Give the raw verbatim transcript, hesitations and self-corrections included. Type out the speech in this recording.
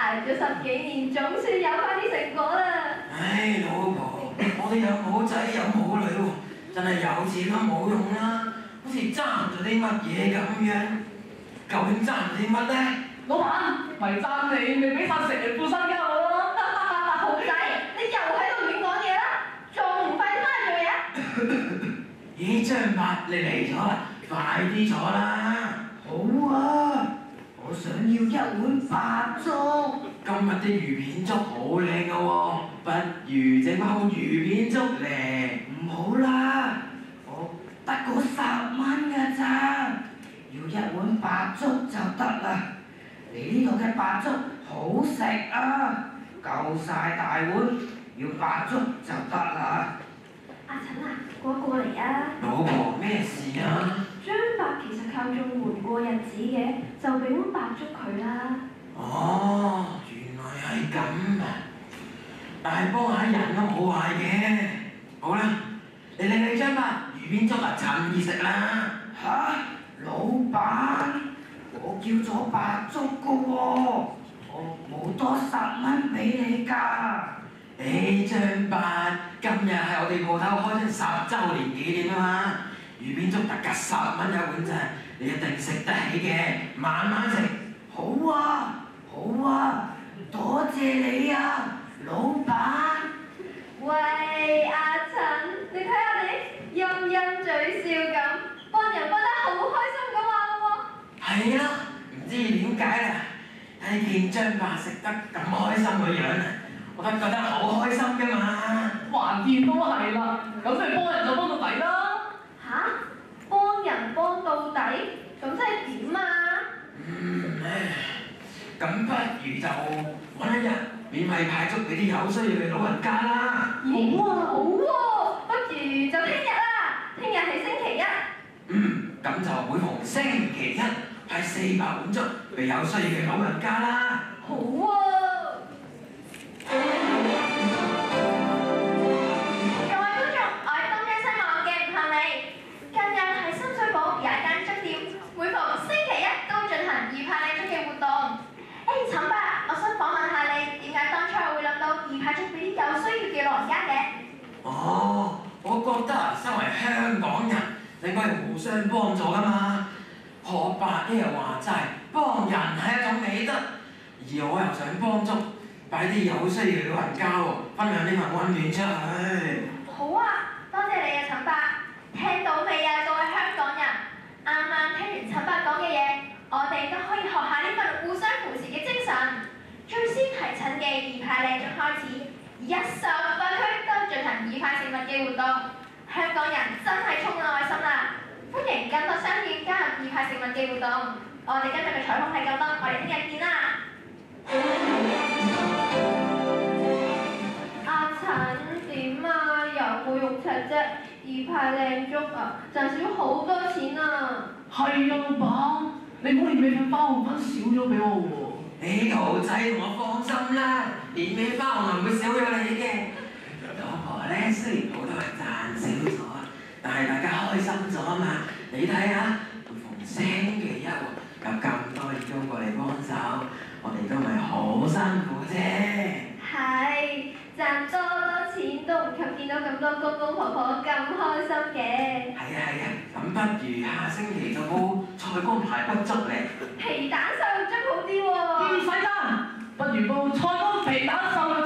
捱咗十幾年，總算有翻啲成果啦。 唉，老婆，我哋又冇仔又冇女喎，真係有錢都冇用啦，好似爭咗啲乜嘢咁樣。究竟爭咗啲乜咧？ 老闆，咪爭你未俾晒成副身家我咯！ 豪仔，你又喺度亂講嘢啦，仲唔快啲翻去做嘢？ 咦，張伯你嚟咗啦，快啲坐啦！ 好啊，我想要一碗白粥。 今日啲魚片粥好靚噶喎，不如整翻碗魚片粥嚟。 唔好啦，我得嗰十蚊㗎咋，要一碗白粥就得啦。你呢度嘅白粥好食啊，夠晒大碗，要白粥就得啦。 阿陳啊，過過嚟啊！ 老婆咩事啊？ 張伯其實靠綜援過日子嘅，就俾碗白粥佢啦。 哦，原來係咁啊！但係幫下人都冇壞嘅。好啦，你嚟你張伯，魚片粥啊，趁熱食啦！ 嚇，老闆，我叫咗白粥噶喎，我冇多十蚊俾你㗎。 誒，張伯，今日係我哋鋪頭開張十週年紀念啊嘛，魚片粥特價十蚊一碗咋，你一定食得起嘅，慢慢食。 好啊，好啊，多謝你啊，老闆。 喂，阿陳，你睇下你陰陰嘴笑咁，幫人幫得好開心咁話咯喎。 係啊，唔知點解啦，睇見張伯食得咁開心個樣啊，我都覺得好開心㗎嘛。 橫掂都係啦，咁你幫人就幫到底啦。 吓？幫人幫到底，咁即係點啊？ 嗯，唉，咁不如就揾一日免費派粥俾啲有需要嘅老人家啦。 好啊，好喎，不如就聽日啦，聽日係星期一。 嗯，咁就每逢星期一派四百碗粥俾有需要嘅老人家啦。 好喎。各位觀眾，我係東張西望嘅吳杏莉。近日喺深水埗有一間粥店，每逢星期一都進行二派靚粥嘅活動。誒，陳伯，我想訪問下你，點解當初會諗到二派粥俾啲有需要嘅老人家嘅？ 哦，我覺得啊，身為香港人，應該係互相幫助噶嘛。學伯呢又話齋，幫人係一種美德，而我又想幫足，擺啲有需要嘅老人家喎，分享呢份溫暖出去。 好啊，多謝你啊，陳伯。聽到未啊，各位香港人？啱啱聽完陳伯講嘅嘢，我哋都可以學下呢份互相扶持嘅精神。最先提親嘅二派靚粥開始，而一十八區都進行二派食物嘅活動。香港人真係充滿愛心啦！歡迎更多商店加入二派食物嘅活動。我哋今日嘅採訪係咁多，我哋聽日見啦！阿陳點啊？有冇肉赤啫？二派靚粥啊，賺少好多錢啊！ 係啊，老闆，你唔好連尾份花紅分少咗俾我喎。 你豪仔同我放心啦，年尾花紅唔會少咗你嘅。老婆咧，雖然好多人賺少咗，但係大家開心咗啊嘛！你睇下，每逢星期一喎，有咁多義工過嚟幫手，我哋都咪好辛苦啫。 係賺多多錢都唔及見到咁多公公婆婆咁開心嘅。 係啊係啊，咁不如下星期就煲菜乾排骨粥嚟。 皮蛋瘦肉粥好啲喎。 唔使爭，不如煲菜乾皮蛋瘦肉